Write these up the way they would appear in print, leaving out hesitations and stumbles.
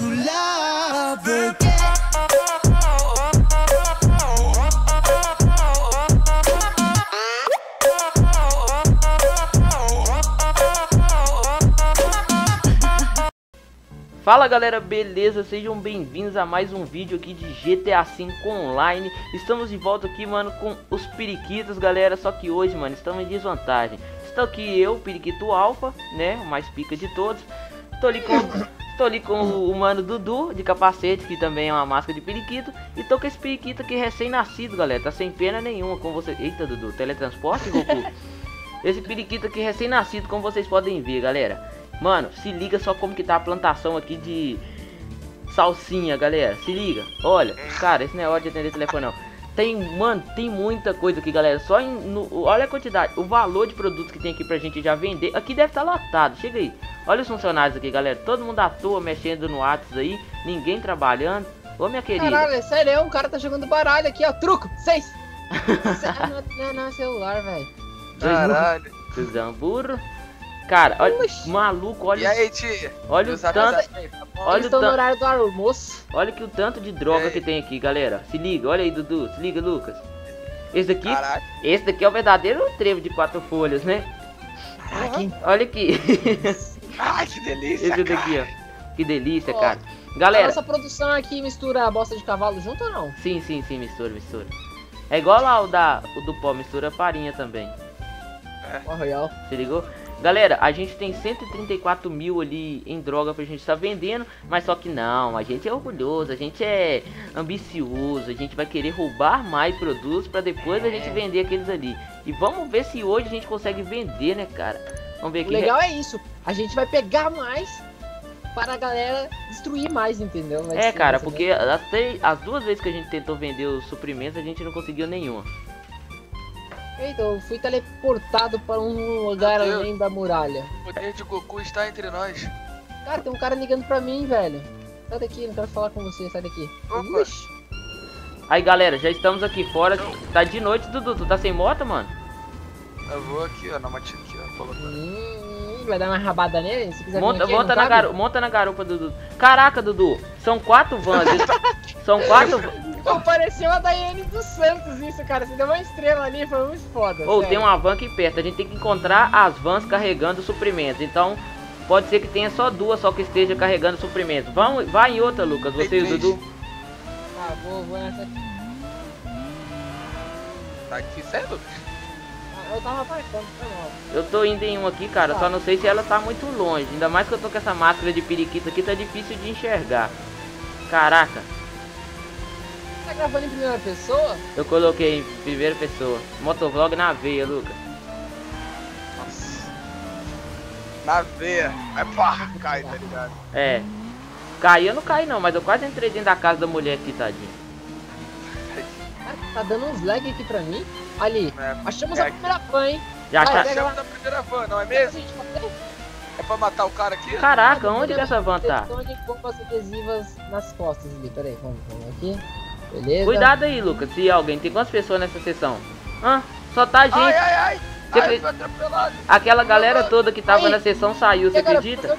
love her. Fala galera, beleza? Sejam bem-vindos a mais um vídeo aqui de GTA V Online. Estamos de volta aqui, mano, com os periquitos, galera. Só que hoje, mano, estamos em desvantagem. Estou aqui eu, periquito alfa, né, o mais pica de todos. Estou ali com o mano Dudu, de capacete, que também é uma máscara de periquito. E tô com esse periquito aqui recém-nascido, galera. Tá sem pena nenhuma com você. Eita, Dudu, teletransporte, Goku? Esse periquito aqui recém-nascido, como vocês podem ver, galera. Mano, se liga só como que tá a plantação aqui de salsinha, galera. Se liga. Olha, cara, esse não é hora de atender telefone não. Mano, tem muita coisa aqui, galera. Só olha a quantidade, o valor de produtos que tem aqui pra gente já vender. Aqui deve estar lotado, chega aí. Olha os funcionários aqui, galera. Todo mundo à toa, mexendo no WhatsApp aí. Ninguém trabalhando. Ô, minha querida. Caralho, é sério, um cara tá jogando baralho aqui, ó. Truco, 6. Não, é celular, velho. Caralho. Zamburo. Cara, olha, maluco, olha. E aí, tia? Olha o tanto. Olha Eles estão no horário do almoço. Olha que o tanto de droga que tem aqui, galera. Se liga, olha aí, Dudu. Se liga, Lucas. Esse daqui é o verdadeiro trevo de 4 folhas, né? Olha aqui. Ai, que delícia. Esse daqui, ó. Que delícia, cara. Galera, a nossa produção aqui mistura a bosta de cavalo junto ou não? Sim, mistura. É igual lá o do pó, mistura farinha também. Royal. Se ligou? Galera, a gente tem 134 mil ali em droga pra gente estar vendendo. Mas só que não, a gente é orgulhoso, a gente é ambicioso. A gente vai querer roubar mais produtos pra depois a gente vender aqueles ali. E vamos ver se hoje a gente consegue vender, né, cara? Vamos ver aqui. O legal é isso, a gente vai pegar mais para a galera destruir mais, entendeu? Cara, porque até as 2 vezes que a gente tentou vender os suprimentos, a gente não conseguiu nenhuma. Eita, eu fui teleportado para um lugar além da muralha. O poder de Goku está entre nós. Cara, tem um cara ligando pra mim, velho. Sai daqui, não quero falar com você, sai daqui. Aí, galera, já estamos aqui fora. Tá de noite, Dudu. Tu tá sem moto, mano? Eu vou aqui, ó, na motinha aqui, ó. Vai dar uma rabada nele? Se quiser monta na garupa, Dudu. Caraca, Dudu. São 4 vans. São 4 vans. Pô, pareceu a Daiane dos Santos isso, cara. Você deu uma estrela ali, foi muito foda. Tem uma van aqui perto. A gente tem que encontrar as vans carregando suprimentos. Então, pode ser que tenha só 2 só que esteja carregando suprimentos. Vai em outra, Lucas. Você e o Dudu. Ah, vou nessa aqui. Tá aqui, sério, Lucas? Eu tava marcando, foi mal. Eu tô indo em um aqui, cara. Só não sei se ela tá muito longe. Ainda mais que eu tô com essa máscara de periquito aqui. Tá difícil de enxergar. Caraca. Tá gravando em primeira pessoa? Eu coloquei em primeira pessoa. Motovlog na veia, Lucas. Nossa. Na veia. Vai pá, cai, tá ligado? Cair eu não caí não, mas eu quase entrei dentro da casa da mulher aqui, tadinho. Tá dando uns lag aqui pra mim. Ali, achamos a primeira van, hein? Já achamos a primeira van, não é mesmo? É pra matar o cara aqui? Caraca, onde que essa van tá? Bombas adesivas nas costas ali, peraí, vamos aqui. Beleza. Cuidado aí, Lucas, se alguém. Tem quantas pessoas nessa sessão? Só tá gente. Ai, foi atropelado. Aquela galera toda que tava na sessão saiu, você acredita?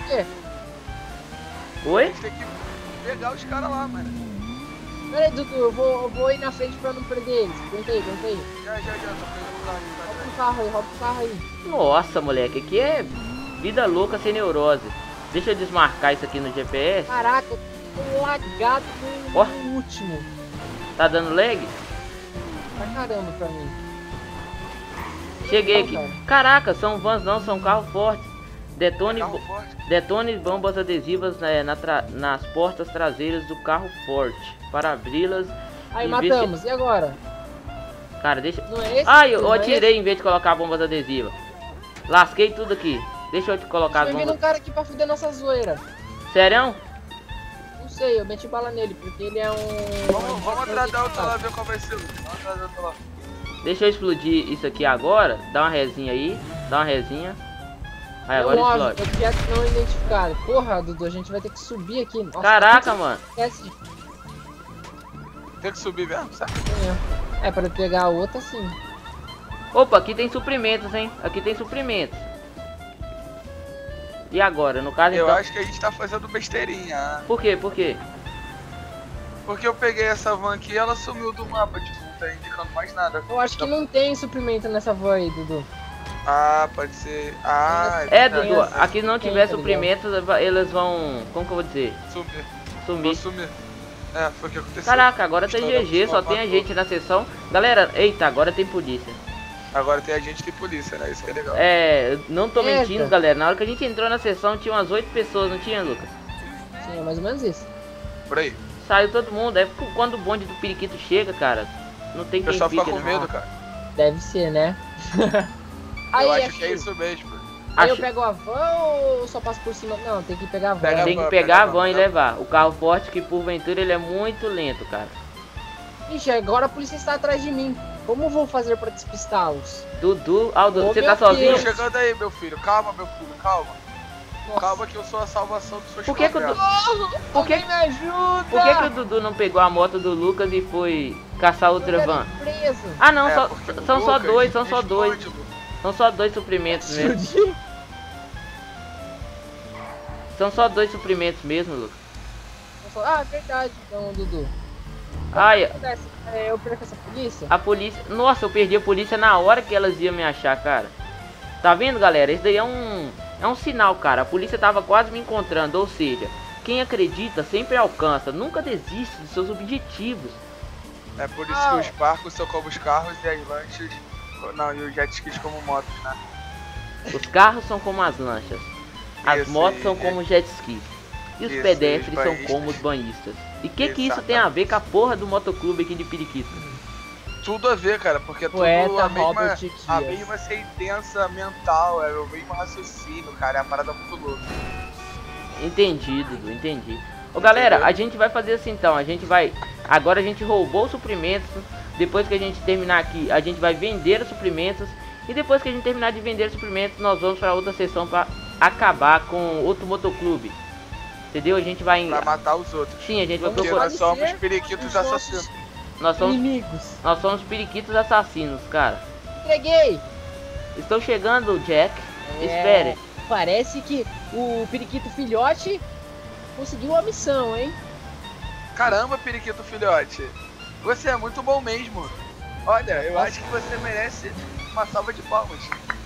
Oi? A gente tem que pegar os caras lá, mano. Peraí, Dudu, eu vou ir na frente pra não perder eles. Aguenta aí. Já, tô pegando o carro. Rouba o carro aí. Nossa, moleque, aqui é vida louca sem neurose. Deixa eu desmarcar isso aqui no GPS. Caraca, eu tô lagado no último. Tá dando lag? Pra caramba pra mim. Cheguei aqui. Caraca, são vans não, são carro forte. Detone bombas adesivas nas portas traseiras do carro forte. Para abri-las. Aí matamos, e agora? Cara, deixa. Não é esse? Eu atirei em vez de colocar bombas adesivas. Lasquei tudo aqui. Deixa eu te colocar as bombas. Tem um cara aqui pra fuder nossa zoeira. Sério? Não sei, eu meti bala nele, porque ele é um... Vamos atrás da outra lá, ver qual vai ser. Vamos atrás da outra lá. Deixa eu explodir isso aqui agora. Dá uma resinha aí. Aí agora explode. Objeto não identificado. Porra, Dudu, a gente vai ter que subir aqui. Nossa, caraca, mano. Tem que subir mesmo, sabe? É, pra pegar a outra sim. Opa, aqui tem suprimentos, hein? Aqui tem suprimentos. E agora, no caso Eu então... acho que a gente tá fazendo besteirinha. Por quê? Por quê? Porque eu peguei essa van aqui e ela sumiu do mapa, tipo, não tá indicando mais nada. Eu acho que não tem suprimento nessa van aí, Dudu. Ah, pode ser. Ah, É, verdade. Dudu, aqui não Tem, tiver tá suprimentos, eles vão... Como que eu vou dizer? Sumir. Sumir. Vou sumir. É, foi o que aconteceu. Caraca, agora tem Estouramos GG, só uma tem a van gente na sessão. Galera, eita, agora tem polícia. Agora tem agente de polícia, né? Isso que é legal. É, não tô Eita. mentindo, galera. Na hora que a gente entrou na sessão tinha umas 8 pessoas, não tinha, Lucas? Sim, é mais ou menos isso. Por aí. Saiu todo mundo. É quando o bonde do periquito chega, cara. Não tem O quem pessoal fica fique, com não. medo, cara. Deve ser, né? Eu acho aqui, que é isso mesmo. Aí eu Acho- pego a van ou só passo por cima? Não, tem que pegar a van. Pega Tem que van, pegar a pega a van van, e pega a levar. O carro forte que porventura ele é muito lento, cara. Ixi, agora a polícia está atrás de mim. Como vou fazer pra despistá-los? Dudu, Aldo, Ô, você meu tá sozinho? Deus. Chegando aí, meu filho. Calma, meu filho. Calma. Nossa. Calma que eu sou a salvação dos seus Por que que o favela. Por que- Alguém me ajuda! Por que o Dudu não pegou a moto do Lucas e foi caçar outra van? Preso. Ah não, É, só- porque o são só Lucas dois, são só dois. responde, Lucas. São só dois suprimentos mesmo. São só dois suprimentos mesmo, Lucas. Ah, verdade, então, Dudu. Ai, Eu perco essa polícia? a polícia... Nossa, eu perdi a polícia na hora que elas iam me achar, cara. Tá vendo, galera? Isso daí é um sinal, cara. A polícia tava quase me encontrando. Ou seja, quem acredita sempre alcança. Nunca desiste dos seus objetivos. É por isso que os barcos são como os carros e as lanchas. Não, e os jet skis como motos, né? Os carros são como as lanchas. As Isso, motos e- são como os jet skis. E os Isso, pedestres e os são banhistas. como os banhistas. E que isso tem a ver com a porra do motoclube aqui de Periquito? Tudo a ver, cara, porque é tudo Poeta a mesma, Robert a Dias. mesma sentença mental, é o mesmo raciocínio, cara. É a parada muito louca. Entendi, Dudu, entendi. Ô galera, a gente vai fazer assim então, a gente vai... Agora a gente roubou os suprimentos. Depois que a gente terminar aqui, a gente vai vender os suprimentos. E depois que a gente terminar de vender os suprimentos, nós vamos para outra sessão para acabar com outro motoclube. Entendeu? A gente vai... Pra matar os outros. Sim, a gente vai Vamos Porque procurar... nós somos Parecer periquitos os assassinos. nossos Nós inimigos. somos periquitos assassinos, cara. Entreguei! Estou chegando, Jack. É, Espere. Parece que o periquito filhote conseguiu a missão, hein? Caramba, periquito filhote. Você é muito bom mesmo. Olha, eu acho que você merece uma salva de palmas.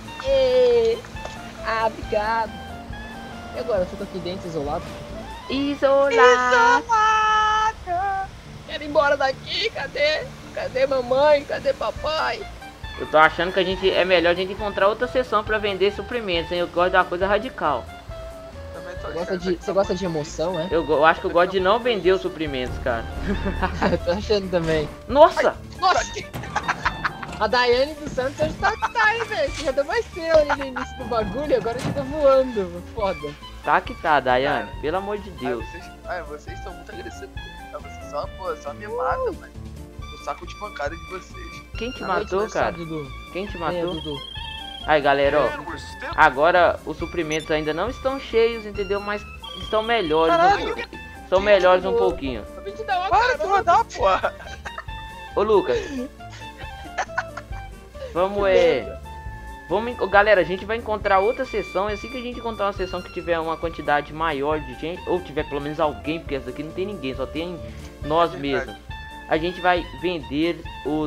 Obrigado. E agora, eu fico aqui dentro isolado? Isolado. Quero ir embora daqui, cadê? Cadê mamãe? Cadê papai? Eu tô achando que é melhor a gente encontrar outra sessão pra vender suprimentos, hein? Eu gosto de uma coisa radical. Também tô Gosta achando de, que você tá gosta bom. de emoção, é? Eu acho que eu gosto de não vender os suprimentos, cara. Eu tô achando também. Nossa! Nossa! A Daiane dos Santos hoje tá aí, velho. Você já deu uma estrela ali no início do bagulho, agora já tá voando. Foda. Tá que tá, Daiane. Pelo amor de Deus. Vocês são muito agressivos. Vocês são, pô, só me matam, mano. O saco de pancada de vocês. Quem te A matou, noite cara? só, Dudu. Quem te Venha, matou? Dudu. Aí, galera, ó. Agora os suprimentos ainda não estão cheios, entendeu? Mas estão melhores. Caralho. São melhores um pouquinho. Eu vim te dar uma Para de carona. rodar, porra. Ô, Lucas. Vamos, galera, a gente vai encontrar outra sessão. E assim que a gente encontrar uma sessão que tiver uma quantidade maior de gente, ou tiver pelo menos alguém, porque essa daqui não tem ninguém, só tem nós É verdade. mesmos. A gente vai vender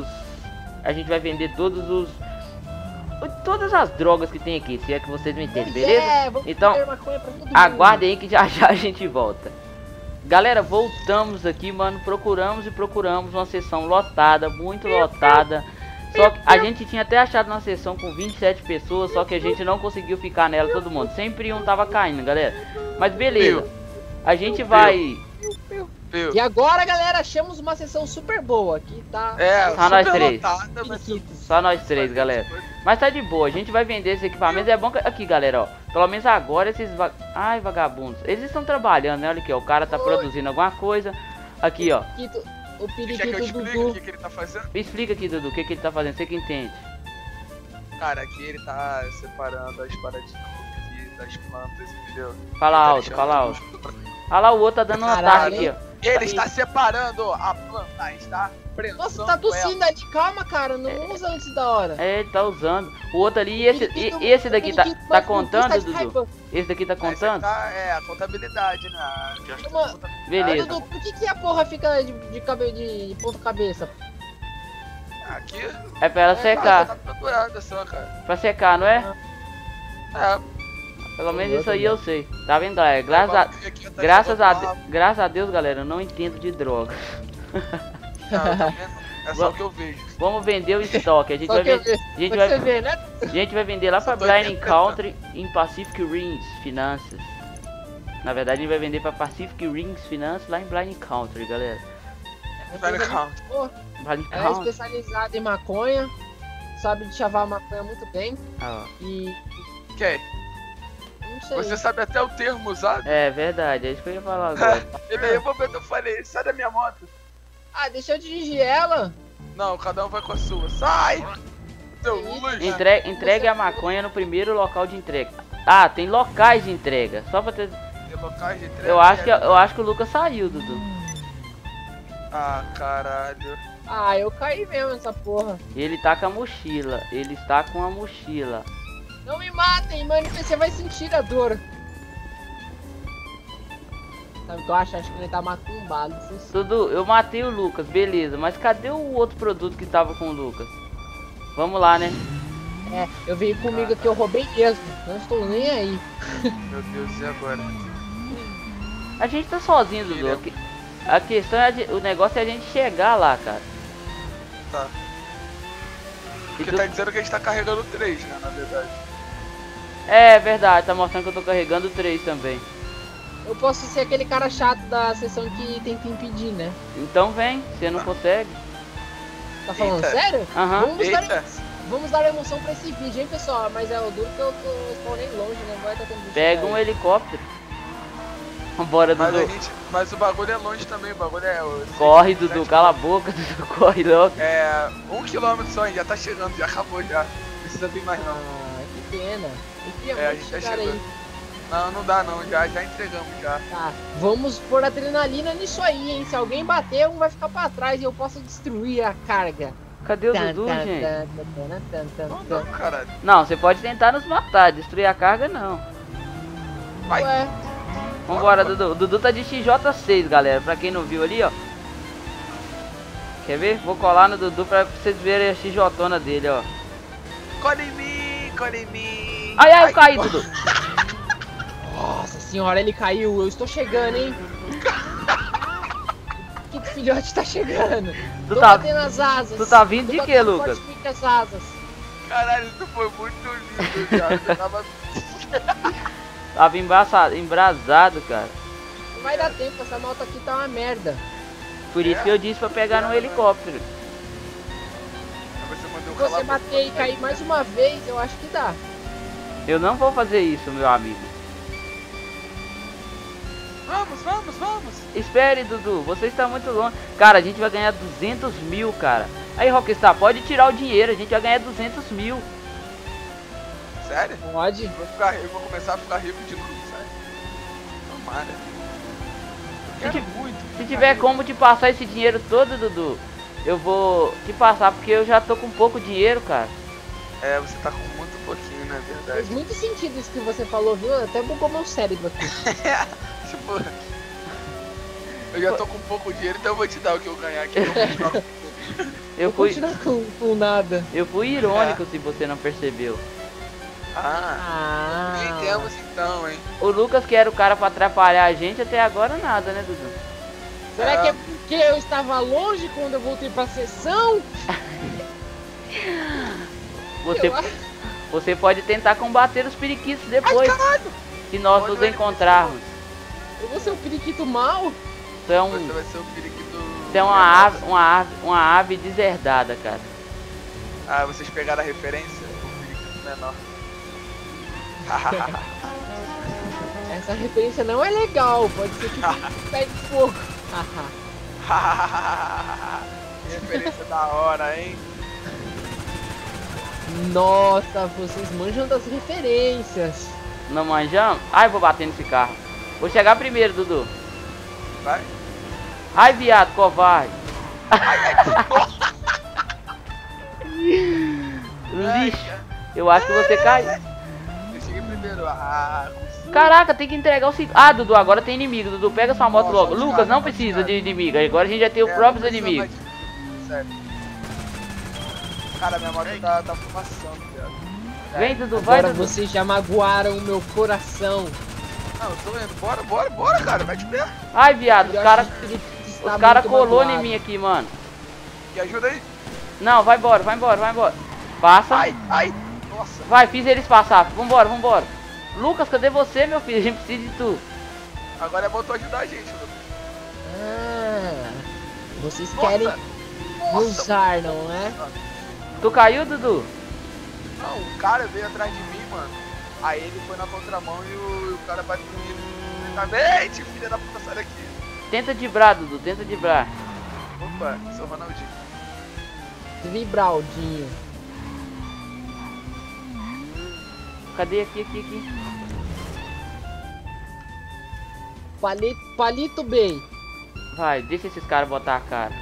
todas as drogas que tem aqui, se é que vocês me entendem, beleza? Vamos Então, comer maconha pra todo mundo. Aguardem aí que já já a gente volta. Galera, voltamos aqui, mano. Procuramos uma sessão lotada, muito lotada. Só que a gente tinha até achado uma sessão com 27 pessoas, só que a gente não conseguiu ficar nela todo mundo. Sempre um tava caindo, galera. Mas beleza. A gente vai... Viu? E agora, galera, achamos uma sessão super boa aqui, tá? É, Só nós super três. lotada, mas Periquitos. Só nós três, galera. Mas tá de boa, a gente vai vender esses equipamentos. É bom que... Aqui, galera, ó. Pelo menos agora esses... Ai, vagabundos. Eles estão trabalhando, né? Olha aqui, ó. O cara tá produzindo alguma coisa. Aqui, ó. O Quer que eu periquito explique Dudu. o que ele tá fazendo? Explica aqui, Dudu, o que ele tá fazendo. Você que entende. Cara, aqui ele tá separando as paradinhas aqui das plantas, entendeu? Fala Ele tá alto, deixando fala tudo alto. Olha lá, o outro tá dando um Caralho, ataque aqui, hein? ó. Ele está separando a planta, está prensando Nossa, tá tossindo ali. Calma, cara. Não usa antes da hora. É, ele tá usando. O outro ali, esse daqui tá contando, Dudu? Esse daqui tá contando? É, a contabilidade, né? Beleza. Dudu, por que a porra fica de ponta cabeça? Aqui? É pra ela secar. Tá procurando só, cara. Pra secar, não é? É. Pelo menos isso aí eu sei. Tá vendo, galera? Graças a Deus, galera, eu não entendo de drogas. É só o que eu vejo. Vamos vender o estoque. A gente vai vender lá pra Blind Country em Pacific Rings Finanças. Na verdade, a gente vai vender pra Pacific Rings Finanças lá em Blind Country, galera. Blind Country. É especializado em maconha. Sabe de chavar a maconha muito bem. Ah, e... Ok. Não sei. Você sabe até o termo usado? é verdade, é isso que eu ia falar agora. Ele aí, o momento eu falei, sai da minha moto. Ah, deixa eu dirigir ela. Não, cada um vai com a sua. Sai! Seu luz! Entregue a maconha no primeiro local de entrega. Ah, tem locais de entrega. Só pra ter... Tem locais de entrega? Eu acho que o Lucas saiu, Dudu. Ah, caralho. Ah, eu caí mesmo nessa porra. Ele tá com a mochila. Ele está com a mochila. Não me matem, mano, você vai sentir a dor. Sabe o que eu acho? Acho que ele tá macumbado. Dudu, eu matei o Lucas, beleza. Mas cadê o outro produto que tava com o Lucas? Vamos lá, né? É, eu veio comigo que eu roubei mesmo. Não estou nem aí. Meu Deus, e agora? A gente tá sozinho, Dudu. A questão é, o negócio é a gente chegar lá, cara. Tá. Porque tá dizendo que a gente tá carregando 3, né, na verdade. É verdade, tá mostrando que eu tô carregando 3 também. Eu posso ser aquele cara chato da sessão que tenta impedir, né? Então vem, você não consegue. Tá falando sério? Aham. Vamos dar emoção pra esse vídeo, hein, pessoal? Mas é o duro que eu tô nem longe, né? Vai tá tendo Pega um helicóptero. Bora, Dudu. Mas o bagulho é longe também, o bagulho é... Corre, Dudu, cala a boca, Dudu, corre logo. É, 1 km só, já tá chegando, já acabou já. Não precisa vir mais não. Ah, que pena. A gente já chegou. Aí. Não dá não, já entregamos já. Tá, vamos pôr adrenalina nisso aí, hein? Se alguém bater, um vai ficar pra trás e eu posso destruir a carga. Cadê o Dudu, gente? Não, caralho. Não, você pode tentar nos matar, destruir a carga não. Vai. Ué. Vambora, Dudu. O Dudu tá de XJ6, galera. Pra quem não viu ali, ó. Quer ver? Vou colar no Dudu pra vocês verem a XJ dele, ó. Cola em mim, cola em mim. Ai, eu caí, Dudu. Nossa senhora, ele caiu. Eu estou chegando, hein? Que filhote tá chegando? Tu Tô tá batendo as asas. Tu tá vindo de quê, Lucas? As asas. Caralho, isso foi muito lindo, já. Eu tava... Tava embrasado, cara. Não vai dar tempo, essa moto aqui tá uma merda. Por isso que eu disse pra pegar no helicóptero. Se você bater e cair mais uma vez, eu acho que dá. Eu não vou fazer isso, meu amigo. Vamos. Espere, Dudu, você está muito longe. Cara, a gente vai ganhar 200 mil, cara. Aí, Rockstar, pode tirar o dinheiro, a gente vai ganhar 200 mil. Sério? Pode. Eu vou começar a ficar rico de novo, sério. Tomara. Se tiver como te passar esse dinheiro todo, Dudu, eu vou te passar, porque eu já tô com pouco dinheiro, cara. É, você tá com muito pouquinho, né, verdade. Faz muito sentido isso que você falou, viu? Até bugou meu cérebro aqui. Tipo, eu já tô com pouco dinheiro, então eu vou te dar o que eu ganhar aqui. Eu fui continuar com nada. Eu fui irônico, se você não percebeu. Entendemos então, hein. O Lucas, que era o cara pra atrapalhar a gente, até agora nada, né, Dudu? Será que é porque eu estava longe quando eu voltei pra sessão? Você pode tentar combater os periquitos depois. Se nós nos encontrarmos. Eu vou ser um periquito mau? Tu é Você vai ser um periquito... Tu é uma ave deserdada, cara. Ah, vocês pegaram a referência? Um periquito menor. Essa referência não é legal, pode ser que pé de fogo. Que referência da hora, hein? Nossa, vocês manjam das referências. Não manjamos? Ai, vou bater nesse carro. Vou chegar primeiro, Dudu. Vai. Ai, viado, covarde. Lixo. Eu acho que você caiu. Eu cheguei primeiro. Ah, consegui. Caraca, tem que entregar o cinto. Ah, Dudu, agora tem inimigo. Dudu, pega sua moto Ó, logo. só de Lucas, cara, não só de precisa cara. de inimigo. Agora a gente já tem os próprios não precisa inimigos. mais. Sério. Cara, minha moto tá fumaçando, viado. Vem, Dudu, vai, Agora Dudu. vocês já magoaram o meu coração. Não, eu tô indo. Bora, cara. Mete o pé. Ai, viado, os Eu caras acho que ele está os cara muito colou em magoado. mim aqui, mano. Me ajuda aí. Não, vai embora, vai embora, vai embora. Passa. Ai. Nossa. Vai, fiz eles passar. Vambora, vambora. Lucas, cadê você, meu filho? A gente precisa de tu. Agora é bom tu ajudar a gente, Lucas. Ah, vocês Nossa. querem me usar, não é? Tu caiu, Dudu? Não, o cara veio atrás de mim, mano. Aí ele foi na contramão e o cara bateu nele. Exatamente, filha da puta, sai daqui. Tenta dibrar, Dudu, tenta dibrar. Opa, sou o Ronaldinho. Vibraldinho. Cadê? Aqui. Palito Bay. Vai, deixa esses caras botar a cara.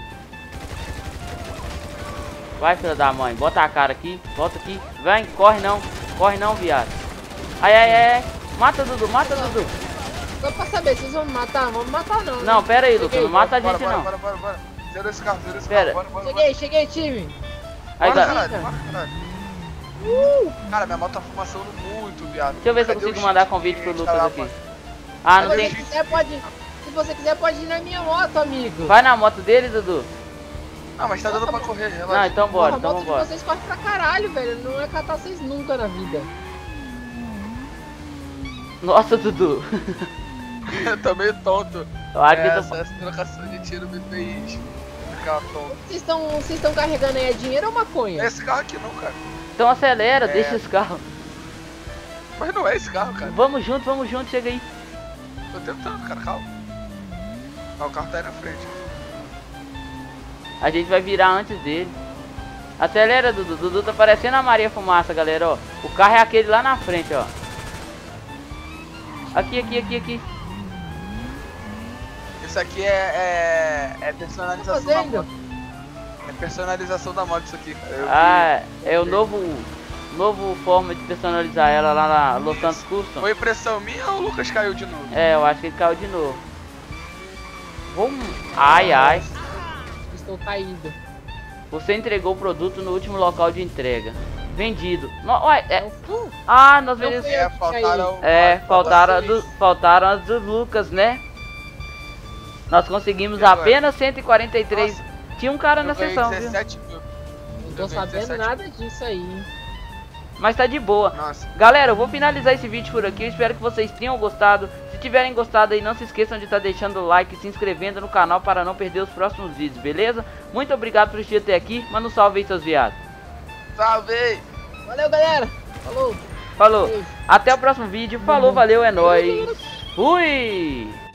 Vai, filha da mãe, bota a cara aqui, volta aqui. Vem, corre não, viado. Ai. Mata, Dudu, mata, Dudu. Só pra saber, vocês vão me matar? Não vão me matar não, né? Não, pera aí, Lucas, não mata a gente não. Bora. Zero esse carro. Pera. Cheguei, time. Aí, Bora, galera, caralho. Cara, minha moto tá fumaçando muito, viado. deixa eu ver se eu Cadê o consigo mandar cheat convite que pro a gente Lucas tá lá, aqui. mano? Ah, não Se tem. você quiser, se você quiser, pode ir na minha moto, amigo. Vai na moto dele, Dudu. Não, mas tá dando pra correr, Não, relaxa. então bora, Porra, a então moto de vambora. vocês corre pra caralho, velho. Não é catar vocês nunca na vida. Nossa, Dudu. Eu tô meio tonto. Eu acho que Essa trocação de tiro me fez ficar tonto. Vocês estão carregando aí, é dinheiro ou Não é maconha? esse carro aqui não, cara. Então acelera, deixa os carros. Mas não é esse carro, cara. Vamos junto, chega aí. Tô tentando, cara, calma. Ah, o carro tá aí na frente. A gente vai virar antes dele. Acelera, Dudu. Dudu tá parecendo a Maria Fumaça, galera, ó. O carro é aquele lá na frente, ó. Aqui. Isso aqui é Tá personalização da fazendo? moto. É personalização da moto isso aqui, cara. Eu vi. Ah, é o novo forma de personalizar ela lá na Los Santos Custom. Foi impressão minha ou o Lucas caiu de novo? É, eu acho que ele caiu de novo. Vamos. Ai. Estou caído. Você entregou o produto no último local de entrega. Vendido. Ué, Não, Ah, nós Não vendemos. fui eu que faltaram. Faltaram as do Lucas, né? Nós conseguimos E agora? apenas 143. Nossa, Tinha um cara na eu ganhei sessão, viu? 17 mil. não tô Eu ganhei sabendo 17 nada disso aí. Mas tá de boa. Nossa. Galera, eu vou finalizar esse vídeo por aqui. Eu espero que vocês tenham gostado. Se tiverem gostado aí, não se esqueçam de estar deixando o like e se inscrevendo no canal para não perder os próximos vídeos, beleza? Muito obrigado por assistir até aqui. Manda um salve aí, seus viados. Salve! Valeu, galera. Falou. Falou. Beijo. Até o próximo vídeo. Falou, valeu, é nóis. Fui!